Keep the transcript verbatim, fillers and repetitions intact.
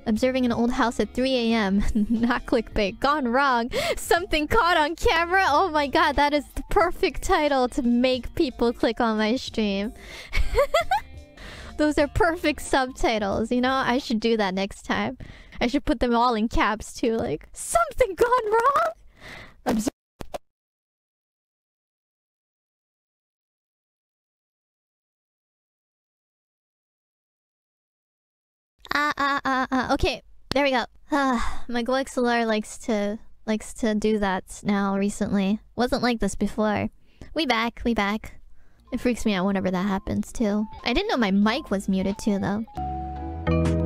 Observing an old house at three A M Not clickbait. Gone wrong. Something caught on camera. Oh my god, that is the perfect title to make people click on my stream. Those are perfect subtitles, you know? I should do that next time. I should put them all in caps too, like, something gone wrong? Observe Ah, ah, ah, ah. Okay, there we go. Ah, my Goexelar likes to likes to do that now recently. Wasn't like this before. We back, we back. It freaks me out whenever that happens too. I didn't know my mic was muted too though.